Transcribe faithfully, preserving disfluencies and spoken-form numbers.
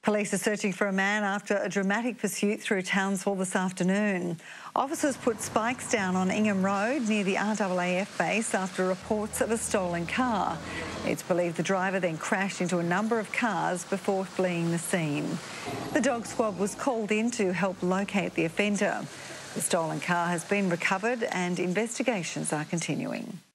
Police are searching for a man after a dramatic pursuit through Townsville this afternoon. Officers put spikes down on Ingham Road near the R A A F base after reports of a stolen car. It's believed the driver then crashed into a number of cars before fleeing the scene. The dog squad was called in to help locate the offender. The stolen car has been recovered and investigations are continuing.